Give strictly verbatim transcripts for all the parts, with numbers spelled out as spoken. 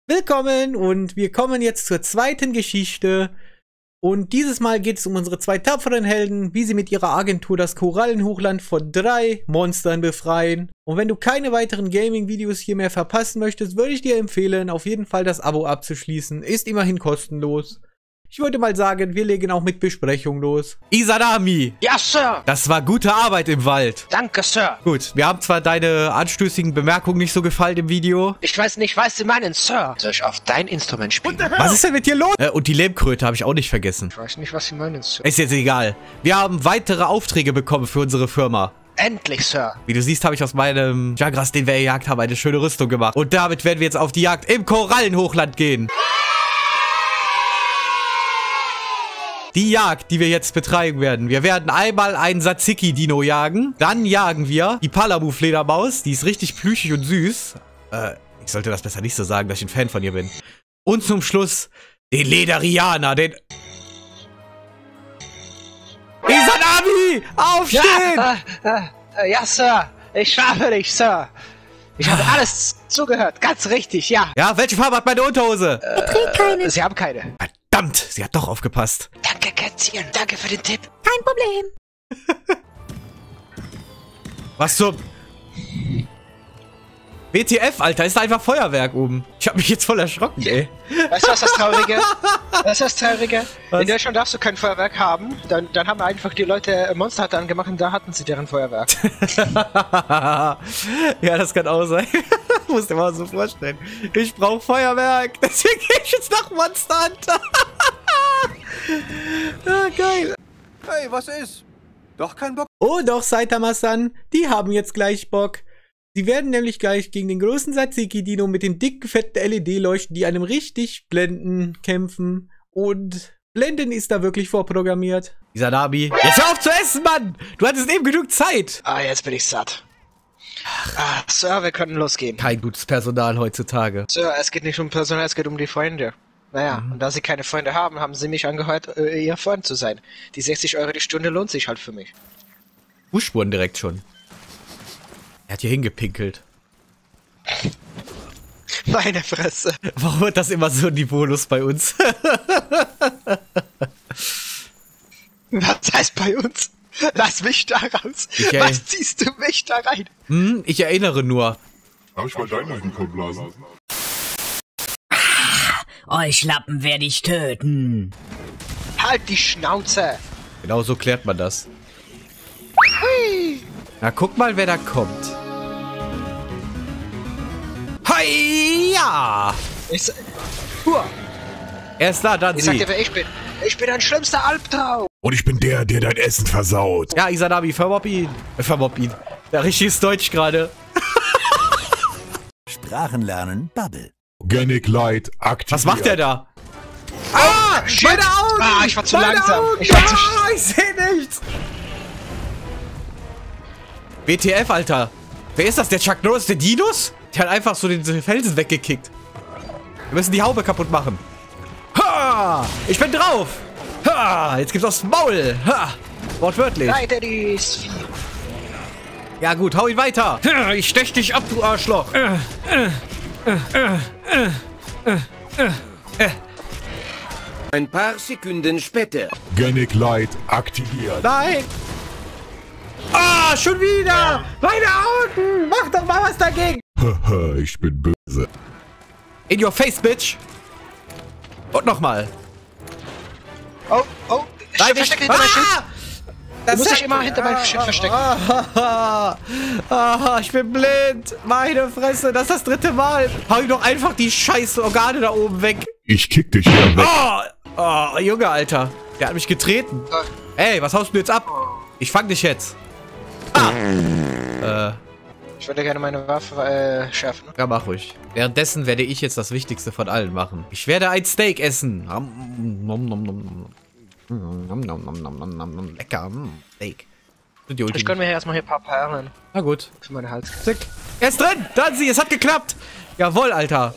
Willkommen und wir kommen jetzt zur zweiten Geschichte. Und dieses Mal geht es um unsere zwei tapferen Helden, wie sie mit ihrer Agentur das Korallenhochland von drei Monstern befreien. Und wenn du keine weiteren Gaming-Videos hier mehr verpassen möchtest, würde ich dir empfehlen, auf jeden Fall das Abo abzuschließen. Ist immerhin kostenlos. Ich würde mal sagen, wir legen auch mit Besprechung los. Izanami! Ja, Sir! Das war gute Arbeit im Wald. Danke, Sir! Gut, wir haben zwar deine anstößigen Bemerkungen nicht so gefallen im Video. Ich weiß nicht, was Sie meinen, Sir. Soll ich auf dein Instrument spielen? Was ist denn mit dir los? Äh, und die Lehmkröte habe ich auch nicht vergessen. Ich weiß nicht, was Sie meinen, Sir. Ist jetzt egal. Wir haben weitere Aufträge bekommen für unsere Firma. Endlich, Sir. Wie du siehst, habe ich aus meinem Jagras, den wir gejagt haben, eine schöne Rüstung gemacht. Und damit werden wir jetzt auf die Jagd im Korallenhochland gehen. Die Jagd, die wir jetzt betreiben werden. Wir werden einmal einen Tsatziki-Dino jagen. Dann jagen wir die Palamu-Fledermaus. Die ist richtig plüschig und süß. Äh, ich sollte das besser nicht so sagen, dass ich ein Fan von ihr bin. Und zum Schluss den Lederianer, den... Izanami! Aufstehen! Ja, äh, äh, ja, Sir. Ich schaffe dich, Sir. Ich habe alles zugehört. Ganz richtig, ja. Ja, welche Farbe hat meine Unterhose? Äh, ich trägt keine. Sie haben keine. Verdammt, sie hat doch aufgepasst. Danke, Kätzchen. Danke für den Tipp. Kein Problem. Was zum... W T F, Alter, ist da einfach Feuerwerk oben. Ich hab mich jetzt voll erschrocken, ey. Weißt du, was das Traurige? Was ist das Traurige? Was? In Deutschland darfst du kein Feuerwerk haben. Dann, dann haben einfach die Leute Monster Hunter angemacht und da hatten sie deren Feuerwerk. Ja, das kann auch sein. Musst dir mal so vorstellen. Ich brauche Feuerwerk. Deswegen gehe ich jetzt nach Monster Hunter. Ah, geil. Hey, was ist? Doch kein Bock? Oh doch, Saitama-san. Die haben jetzt gleich Bock. Sie werden nämlich gleich gegen den großen Tsatziki-Dino mit den dicken, fetten L E D-Leuchten, die einem richtig blenden, kämpfen. Und blenden ist da wirklich vorprogrammiert. Izanami. Jetzt hör auf zu essen, Mann! Du hattest eben genug Zeit. Ah, jetzt bin ich satt. Ah, Sir, wir können losgehen. Kein gutes Personal heutzutage. Sir, es geht nicht um Personal, es geht um die Freunde. Naja, mhm. Und da sie keine Freunde haben, haben sie mich angeheuert, äh, ihr Freund zu sein. Die sechzig Euro die Stunde lohnt sich halt für mich. Fußspuren direkt schon. Er hat hier hingepinkelt. Meine Fresse. Warum wird das immer so niveaulos bei uns? Was heißt bei uns? Lass mich da raus. Ich Was ziehst du mich da rein? Hm, ich erinnere nur. Hab ich mal deinen Rücken kommen lassen. Euch Lappen werde ich töten. Halt die Schnauze. Genau so klärt man das. Hui. Na, guck mal, wer da kommt. Hi-ja! Ich, Hua. Er ist da, dann Ich sag sie. dir, wer ich bin. Ich bin ein schlimmster Albtraum. Und ich bin der, der dein Essen versaut. Ja, Izanami, vermobb ihn. Äh, vermobb ihn. Ja, richtiges Deutsch gerade. Sprachenlernen, Bubble. Organic Light aktiviert. Was macht der da? Ah! Shit. Meine Augen! Ah, ich war zu Meine langsam. Augen! Ich war zu ah, ich seh nichts! W T F, Alter. Wer ist das? Der Chuck Norris der Dinos? Der hat einfach so den Felsen weggekickt. Wir müssen die Haube kaputt machen. Ha! Ich bin drauf! Ha! Jetzt gibt's aufs Maul! Ha! Wortwörtlich. Nein, Daddy's Vieh. Ja gut, hau ihn weiter. Ich stech dich ab, du Arschloch. Ein paar Sekunden später. Organic Light aktiviert. Nein! Ah, schon wieder! Meine Augen! Mach doch mal was dagegen! Haha, ich bin böse. In your face, bitch! Und nochmal. Oh, oh. Nein, Versteck nicht. hinter mein Schild. Ah! Du musst dich immer hinter meinem Schild verstecken. Ah, ah, ich bin blind! Meine Fresse, das ist das dritte Mal! Hau ihm doch einfach die scheiß Organe da oben weg! Ich kick dich hier weg. Oh, oh, Junge, Alter! Der hat mich getreten! Ey, was haust du jetzt ab? Ich fang dich jetzt! Ah! Äh... Ich würde gerne meine Waffe äh, schärfen. Ja, mach ruhig. Währenddessen werde ich jetzt das Wichtigste von allen machen. Ich werde ein Steak essen. Nom, nom, nom, nom. Nom, nom, nom, nom, nom, nom, nom. Lecker. Steak. Ich gönne mir hier erstmal hier ein paar Perlen. Na gut. Für meine Hals. Zick. Er ist drin. Da sie, es hat geklappt. Jawohl, Alter.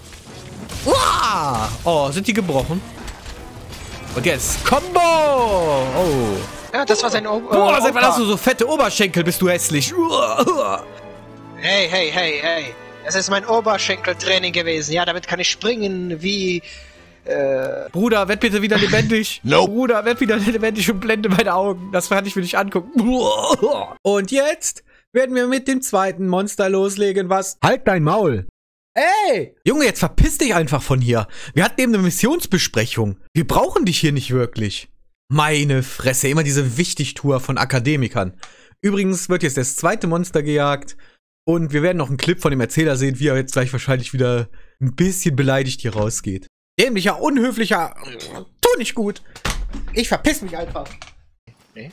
Uah! Oh, sind die gebrochen? Und jetzt Combo. Oh. Ja, das war sein o Boah, äh, seit wann Opa. hast du so fette Oberschenkel? Bist du hässlich. Uah, uah. Hey, hey, hey, hey. Es ist mein Oberschenkeltraining gewesen. Ja, damit kann ich springen wie... Äh... Bruder, werd bitte wieder lebendig. Nope. Bruder, werd wieder lebendig und blende meine Augen. Das kann ich mir nicht angucken. Und jetzt werden wir mit dem zweiten Monster loslegen, was... Halt dein Maul. Ey! Junge, jetzt verpiss dich einfach von hier. Wir hatten eben eine Missionsbesprechung. Wir brauchen dich hier nicht wirklich. Meine Fresse, immer diese Wichtigtour von Akademikern. Übrigens wird jetzt das zweite Monster gejagt. Und wir werden noch einen Clip von dem Erzähler sehen, wie er jetzt gleich wahrscheinlich wieder ein bisschen beleidigt hier rausgeht. Dämlicher, unhöflicher, tu nicht gut. Ich verpiss mich einfach. Nee.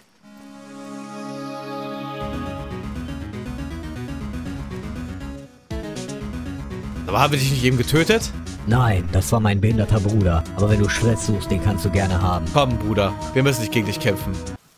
Aber haben wir dich nicht eben getötet? Nein, das war mein behinderter Bruder. Aber wenn du Stress suchst, den kannst du gerne haben. Komm, Bruder, wir müssen nicht gegen dich kämpfen.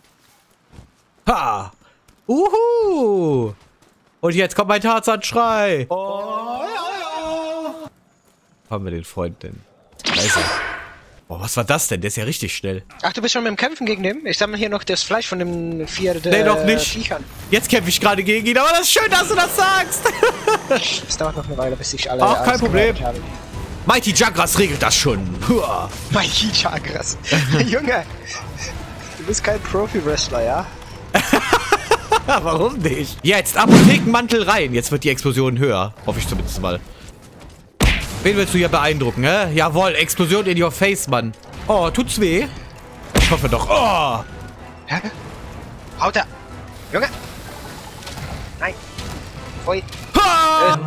Ha! Uhu! Und jetzt kommt mein Tarzan-Schrei. Oh, ja, ja. Haben wir den Freund denn? Da ist er. Boah, was war das denn? Der ist ja richtig schnell. Ach, du bist schon beim Kämpfen gegen den? Ich sammle hier noch das Fleisch von dem vier äh, Nee, noch nicht. Viechern. Jetzt kämpfe ich gerade gegen ihn, aber das ist schön, dass du das sagst. Es dauert noch eine Weile, bis ich alle... Ach, kein Problem. Habe. Mighty Jagras regelt das schon. Huah. Mighty Jagras. Junge, du bist kein Profi-Wrestler, ja? Warum nicht? Jetzt Apothekenmantel rein. Jetzt wird die Explosion höher. Hoffe ich zumindest mal. Wen willst du hier beeindrucken, hä? Jawohl, Explosion in your face, Mann. Oh, tut's weh? Ich hoffe doch. Oh! Hä? Haut er! Junge! Nein! Ui! Ha!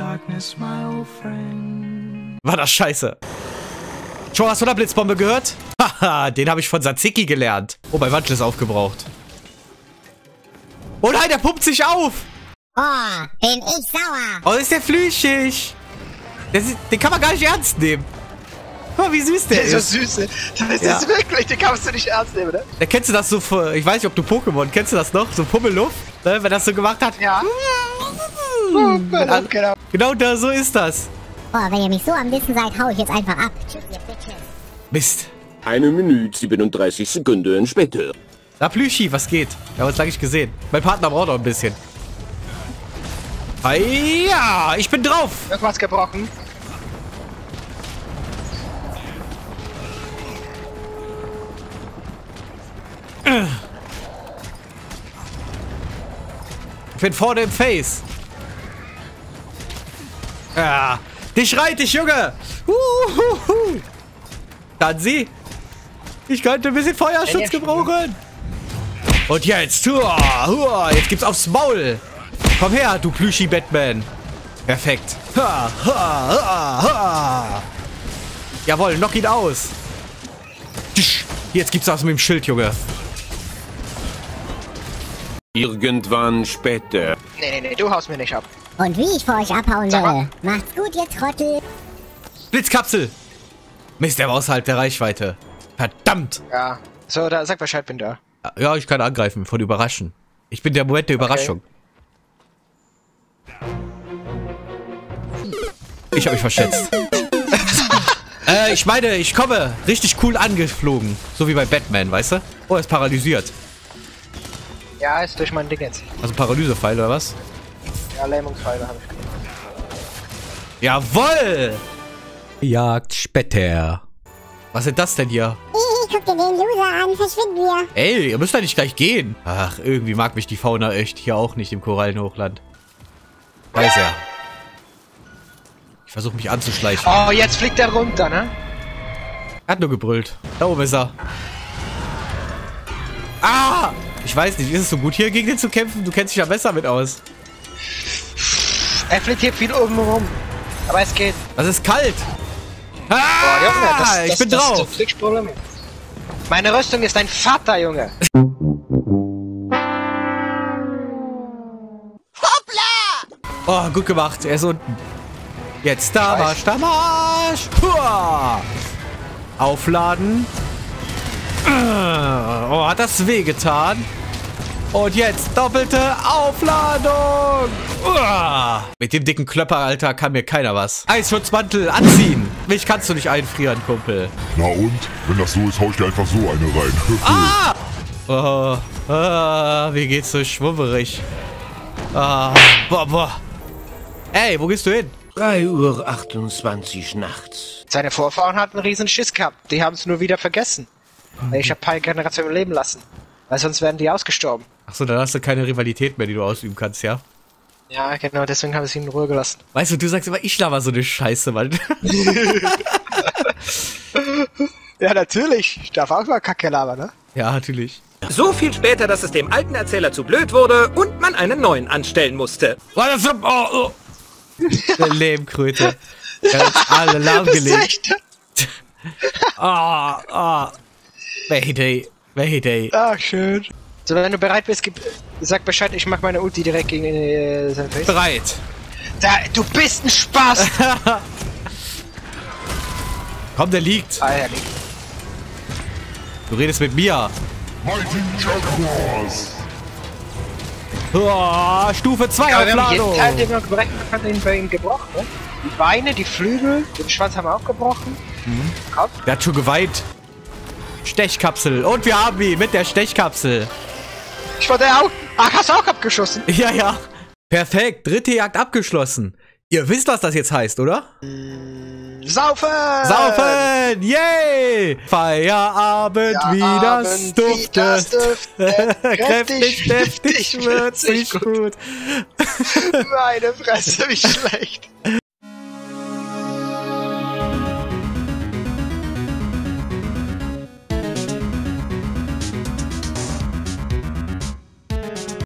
War das scheiße. Schon hast du da Blitzbombe gehört? Haha, den habe ich von Satsiki gelernt. Oh, mein Wandel ist aufgebraucht. Oh nein, der pumpt sich auf! Oh, bin ich sauer! Oh, ist der flüchig! Der ist, den kann man gar nicht ernst nehmen. Guck mal, wie süß der Der ist. ist so süß. Das Ja. ist wirklich, den kannst du nicht ernst nehmen, ne? Da kennst du das so, für, ich weiß nicht, ob du Pokémon, kennst du das noch? So Pummeluff, ne, wenn das so gemacht hat. Ja. Genau, Genau. genau da, so ist das. Oh, wenn ihr mich so am Dissen seid, hau ich jetzt einfach ab. Tschüss, ihr Bitches. Mist. Eine Minute siebenunddreißig Sekunden später. Na, Plüschi, was geht? Wir haben uns lange nicht gesehen. Mein Partner braucht noch ein bisschen. Ah, ja, ich bin drauf. Irgendwas gebrochen. Ich bin vorne im Face. Ja, dich reit dich, Junge. Uhuhu. Dann sie. Ich könnte ein bisschen Feuerschutz gebrauchen. Und jetzt, hua, hua, jetzt gibt's aufs Maul. Komm her, du Plüschi-Batman. Perfekt. Ha, ha, ha, ha. Jawohl, knock ihn aus. Tsch, jetzt gibt's was mit dem Schild, Junge. Irgendwann später. Nee, nee, nee, du haust mir nicht ab. Und wie ich vor euch abhauen Sag mal. will. Macht's gut, ihr Trottel. Blitzkapsel. Mist, der war außerhalb der Reichweite. Verdammt. Ja. So, da sag Bescheid, bin da. Ja, ich kann angreifen, von überraschen. Ich bin der Moment der Überraschung. Ich habe mich verschätzt. äh, ich meine, ich komme richtig cool angeflogen. So wie bei Batman, weißt du? Oh, er ist paralysiert. Ja, ist durch mein Ding jetzt. Also Paralysepfeil oder was? Ja, Lähmungspfeile habe ich gemacht. Jawoll! Jagd später. Was ist das denn hier? Hihi, guck dir den Loser an, verschwind mir. Ey, ihr müsst da nicht gleich gehen. Ach, irgendwie mag mich die Fauna echt hier auch nicht im Korallenhochland. Da ist er. Ich versuche mich anzuschleichen. Oh, jetzt fliegt er runter, ne? Er hat nur gebrüllt. Da oben ist er. Ah! Ich weiß nicht, ist es so gut hier gegen den zu kämpfen? Du kennst dich ja besser mit aus. Er fliegt hier viel oben rum. Aber es geht. Das ist kalt. Ah! Oh, Junge, das, das, ich bin das, drauf. Das ist Problem. Meine Rüstung ist dein Vater, Junge. Oh, gut gemacht. Er ist unten. Jetzt da Marsch, da Marsch. Puah. Aufladen. Oh, hat das wehgetan. Und jetzt doppelte Aufladung. Uah. Mit dem dicken Klöpper, Alter, kann mir keiner was. Eisschutzmantel anziehen. Mich kannst du nicht einfrieren, Kumpel. Na und? Wenn das so ist, hau ich dir einfach so eine rein. Ah! Oh, ah, wie geht's so schwummerig. Ah, boah, boah. Ey, wo gehst du hin? drei Uhr achtundzwanzig nachts. Seine Vorfahren hatten einen riesen Schiss gehabt. Die haben es nur wieder vergessen. Ich habe ein paar Generationen leben lassen. Weil sonst wären die ausgestorben. Achso, dann hast du keine Rivalität mehr, die du ausüben kannst, ja? Ja, genau, deswegen habe ich sie in Ruhe gelassen. Weißt du, du sagst immer, ich laber so eine Scheiße, Mann. Ja, natürlich. Ich darf auch mal Kacke labern, ne? Ja, natürlich. So viel später, dass es dem alten Erzähler zu blöd wurde und man einen neuen anstellen musste. Was ist oh, oh. Eine Lehmkröte. Ja, alle lahmgelegt. Ah, ah. Mayday. Mayday. Ah, schön. So, wenn du bereit bist, gib, sag Bescheid, ich mach meine Ulti direkt gegen äh, sein Face. Bereit. Da, du bist ein Spaß! Komm, der liegt. Ah, er liegt. Du redest mit mir. Mighty Jaguars! Oh, Stufe zwei Ja, wir haben jeden Aufladung. Teil, den wir gebrochen haben, den bei ihm gebrochen, ne? Die Beine, die Flügel, den Schwanz haben wir auch gebrochen. Mhm. Kopf. Der hat schon geweint. Stechkapsel. Und wir haben ihn mit der Stechkapsel. Ich wollte auch. Ach, hast du auch abgeschossen? Ja, ja. Perfekt. Dritte Jagd abgeschlossen. Ihr wisst, was das jetzt heißt, oder? Saufen! Saufen! Yay! Feierabend, Ja, wie das Abend, wie das duftet. duftet. Kräftig, deftig, Kräftig, würzig, würzig, gut. Meine Fresse, wie schlecht.